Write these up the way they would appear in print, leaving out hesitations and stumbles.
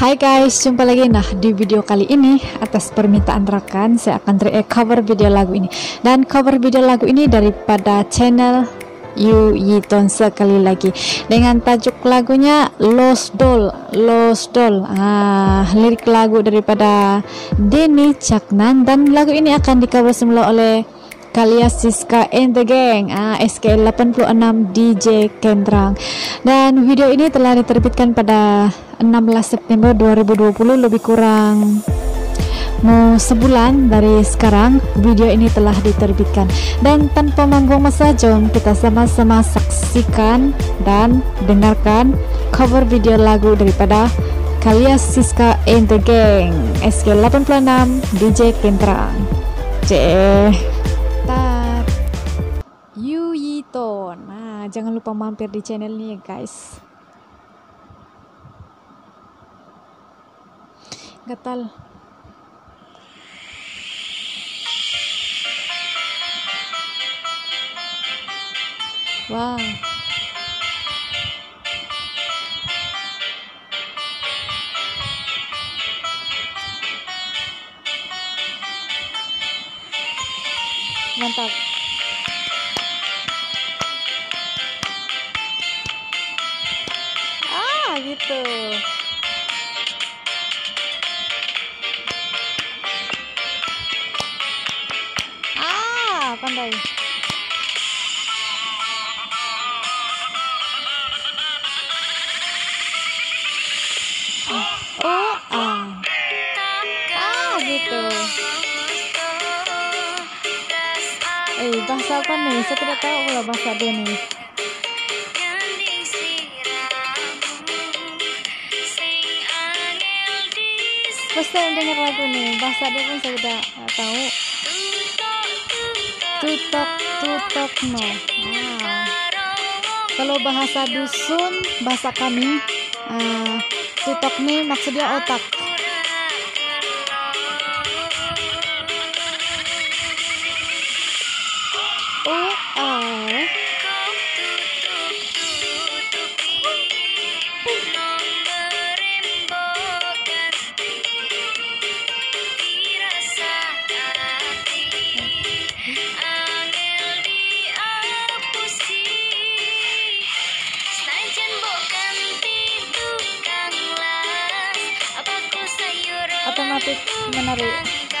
Hai guys, jumpa lagi. Nah, di video kali ini atas permintaan rekan saya akan cover video lagu ini. Dan cover video lagu ini daripada channel Yu Yiton sekali lagi dengan tajuk lagunya Lost Doll. Lirik lagu daripada Denny Caknan, dan lagu ini akan di-cover semula oleh Kalia Siska and the Gang, SK86 DJ Kendrang. Dan video ini telah diterbitkan pada 16 September 2020, lebih kurang mau sebulan dari sekarang video ini telah diterbitkan. Dan tanpa membuang masa, jom kita sama-sama saksikan dan dengarkan cover video lagu daripada Kalia Siska and the Gang, SK86 DJ Kendrang. Yu Yiton. Nah, jangan lupa mampir di channel ini ya guys. Gatal. Wow. Mantap. Gitu. Pandai. Gitu. Bahasa apa nih? Saya tidak tahu pula bahasa dia nih. First time dengar lagu nih, bahasa dia pun saya tidak tahu. Tutok no. Kalau bahasa dusun, bahasa kami, tutok nih maksudnya otak. Otomatis menarik.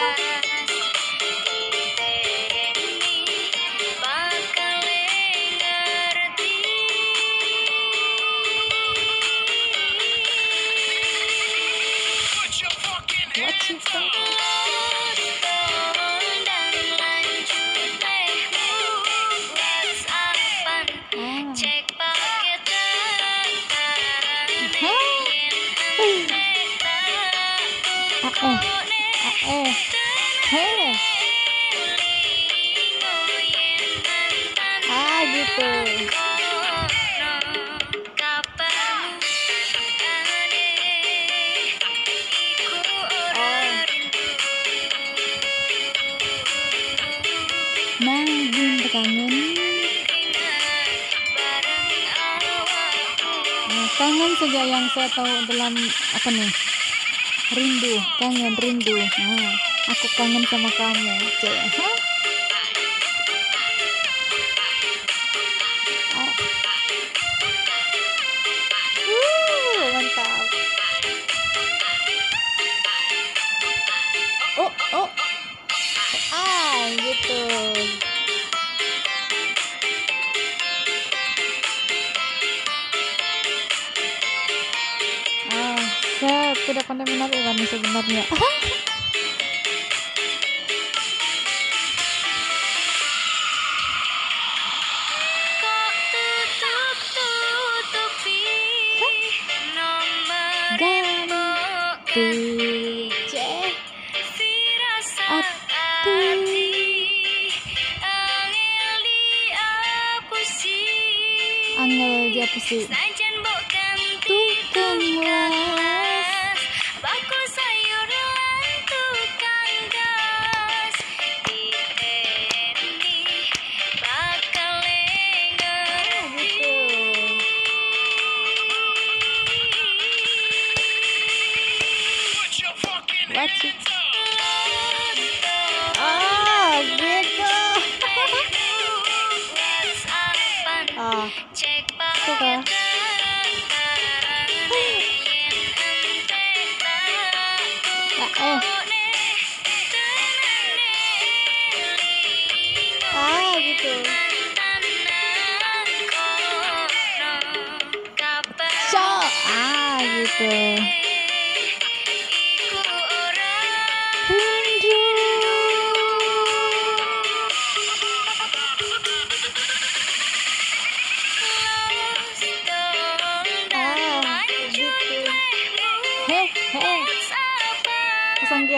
Gitu. Nanggung kangen. Kangen saja yang saya tahu dalam apa nih? Rindu, kangen, rindu. Aku kangen sama kamu. Mantap. Gitu. Saya tidak pandai menarik ini sebenarnya. Angel diapusi. Tukang las, baku sayur lan tukang gas. Diteni bakal ngerti.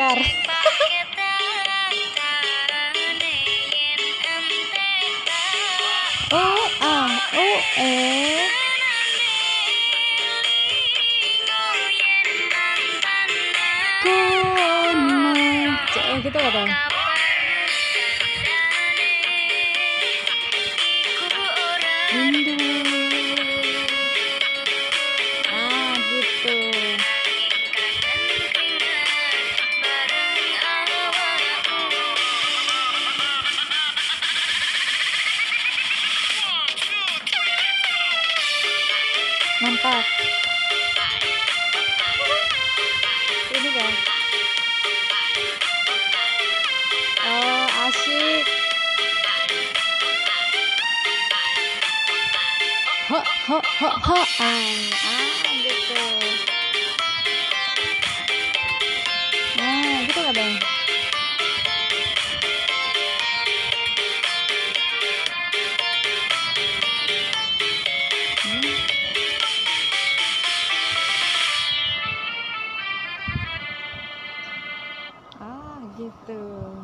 Biar. Oh ah oh gitu apa? Rindu. Gitu. Mantap. Ini kan. Oh, asyik. Ho ho ho ho. Gitu. Gitu kan, Bang. Gitu.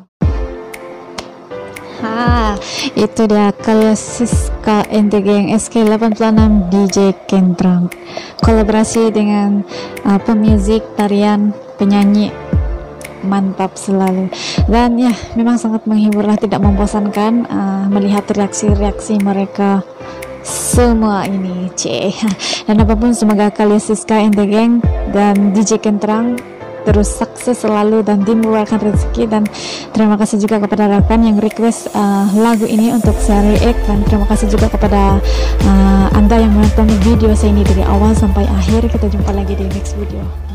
Itu dia Kalya Siska and the Gang SK86 DJ Kentrang, kolaborasi dengan pemusik, tarian, penyanyi, mantap selalu. Dan ya memang sangat menghibur lah, tidak membosankan melihat reaksi-reaksi mereka semua ini dan apapun, semoga Kalya Siska and the Gang dan DJ Kentrang terus sukses selalu dan dimurahkan rezeki. Dan terima kasih juga kepada rekan yang request lagu ini untuk saya react, dan terima kasih juga kepada Anda yang menonton video saya ini dari awal sampai akhir. Kita jumpa lagi di next video.